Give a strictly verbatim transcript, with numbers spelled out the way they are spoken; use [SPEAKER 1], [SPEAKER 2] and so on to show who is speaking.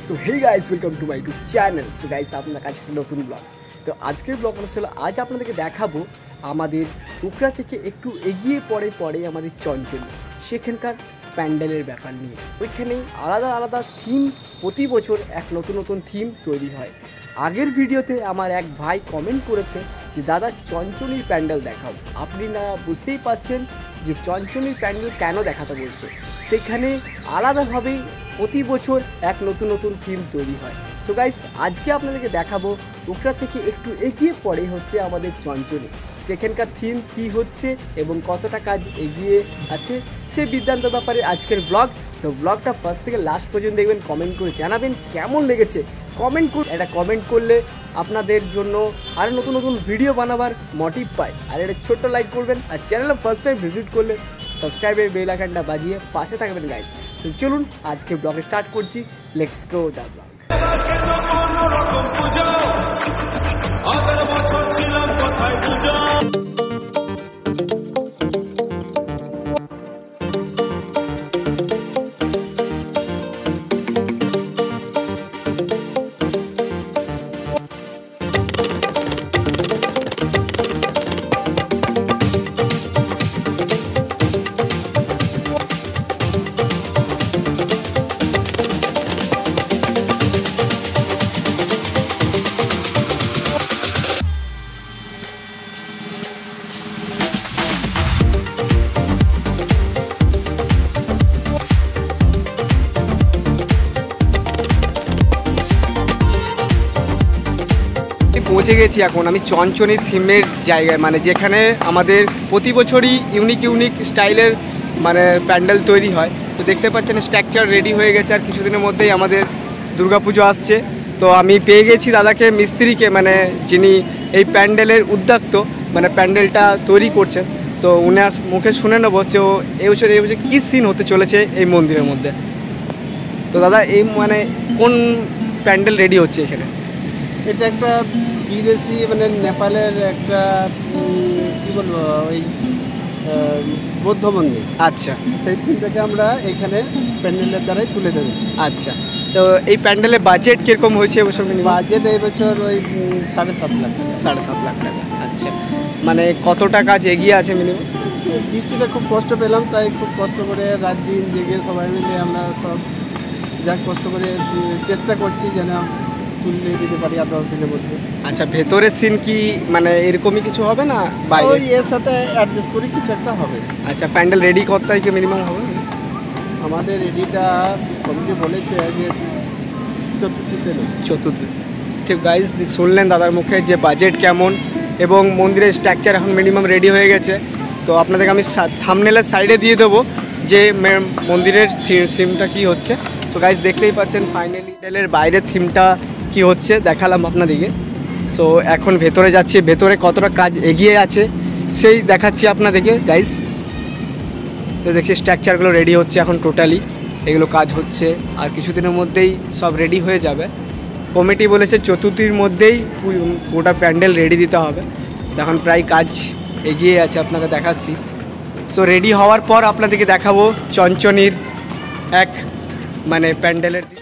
[SPEAKER 1] So hey guys, welcome to my YouTube channel. So guys, আপনার কাছে একটা নতুন ব্লগ। তো আজকের ব্লগ ছিল আজ আপনাদেরকে দেখাবো আমাদের উকড়া থেকে একটু এগিয়ে পড়ে পড়ে আমাদের চঞ্চলী, সেখানকার প্যান্ডেলের ব্যাপার নিয়ে। ওইখানে আলাদা আলাদা থিম, প্রতি বছর এক নতুন নতুন থিম তৈরি হয়। আগের ভিডিওতে আমার এক ভাই কমেন্ট করেছে যে দাদা চঞ্চলীর প্যান্ডেল দেখাও। আপনি না বুঝতেই পারছেন যে চঞ্চলীর প্যান্ডেল কেন দেখাতে বলছে। সেখানে আলাদাভাবেই প্রতি বছর এক নতুন নতুন থিম তৈরি হয়। সো গাইস, আজকে আপনাদেরকে দেখাবো উকড়া থেকে একটু এগিয়ে পড়ে হচ্ছে আমাদের চঞ্চলী, সেখানকার থিম কি হচ্ছে এবং কতটা কাজ এগিয়ে আছে সেই বিদ্যান্ত ব্যাপারে আজকের ব্লগ। তো ব্লগটা ফার্স্ট থেকে লাস্ট পর্যন্ত দেখবেন, কমেন্ট করে জানাবেন কেমন লেগেছে। কমেন্ট করে এটা কমেন্ট করলে আপনাদের জন্য আরও নতুন নতুন ভিডিও বানাবার মোটিভ পাই। আর এটা ছোট্ট লাইক করবেন, আর চ্যানেলে ফার্স্ট টাইম ভিজিট করলে সাবস্ক্রাইবের বেল আইকনটা বাজিয়ে পাশে থাকবেন গাইস। তো চলুন আজকে ব্লগে স্টার্ট করছি। Let's go the blog. পৌঁছে গেছি এখন আমি চঞ্চলীর থিমের জায়গায়, মানে যেখানে আমাদের প্রতি বছরই ইউনিক ইউনিক স্টাইলের মানে প্যান্ডেল তৈরি হয়। তো দেখতে পাচ্ছেন স্ট্রাকচার রেডি হয়ে গেছে, আর কিছুদিনের মধ্যেই আমাদের দুর্গাপুজো আসছে। তো আমি পেয়ে গেছি দাদাকে, মিস্ত্রিকে, মানে যিনি এই প্যান্ডেলের উদ্যোক্ত, মানে প্যান্ডেলটা তৈরি করছেন। তো উনার মুখে শুনে নেবো যে এই বছর এই বছর কী সিন হতে চলেছে এই মন্দিরের মধ্যে। তো দাদা, এই মানে কোন প্যান্ডেল রেডি হচ্ছে এখানে?
[SPEAKER 2] এটা একটা বিদেশি মানে নেপালের একটা কী বলবো ওই বৌদ্ধ মন্দির।
[SPEAKER 1] আচ্ছা,
[SPEAKER 2] সেই থিমটাকে আমরা এখানে প্যান্ডেলের দ্বারাই তুলে ধরেছি।
[SPEAKER 1] আচ্ছা, তো এই প্যান্ডেলের বাজেট কীরকম হয়েছে এবছর?
[SPEAKER 2] বাজেট এই বছর ওই সাড়ে সাত লাখ
[SPEAKER 1] সাড়ে সাত লাখ টাকা। আচ্ছা, মানে কতটা কাজ এগিয়ে আছে মিনিমাম?
[SPEAKER 2] বৃষ্টিতে খুব কষ্ট পেলাম, তাই খুব কষ্ট করে রাত দিন জেগে সবাই মিলে আমরা সব যা কষ্ট করে চেষ্টা করছি যেন তুলে দিতে পারি আর দশ দিনের মধ্যে।
[SPEAKER 1] আচ্ছা, ভেতরের সিন কি মানে এরকমই কিছু হবে না বাইরে?
[SPEAKER 2] ওই এর সাথে অ্যাডজাস্ট করে কিছু একটা হবে।
[SPEAKER 1] আচ্ছা, প্যান্ডেল রেডি কত তারিখে মিনিমাম হবে?
[SPEAKER 2] আমাদের রেডিটা কমিটি বলেছে যে চতুর্থীতে।
[SPEAKER 1] চতুর্থী, ঠিক। গাইজ, শুনলেন দাদার মুখে যে বাজেট কেমন এবং মন্দিরের স্ট্রাকচার এখন মিনিমাম রেডি হয়ে গেছে। তো আপনাদেরকে আমি থাম্বনেলের সাইডে দিয়ে দেবো যে মন্দিরের থিমটা কি হচ্ছে। তো গাইজ, দেখতেই পাচ্ছেন ফাইনালি প্যান্ডেলের বাইরের থিমটা কি হচ্ছে দেখালাম আপনাদেরকে। সো এখন ভেতরে যাচ্ছি, ভেতরে কতটা কাজ এগিয়ে আছে সেই দেখাচ্ছি আপনাদেরকে গাইজ। তো দেখছি স্ট্রাকচারগুলো রেডি হচ্ছে এখন, টোটালি এগুলো কাজ হচ্ছে, আর কিছুদিনের মধ্যেই সব রেডি হয়ে যাবে। কমিটি বলেছে চতুর্থীর মধ্যেই গোটা প্যান্ডেল রেডি দিতে হবে। এখন প্রায় কাজ এগিয়ে আছে, আপনাকে দেখাচ্ছি। সো রেডি হওয়ার পর আপনাদেরকে দেখাবো চঞ্চলীর এক মানে প্যান্ডেলের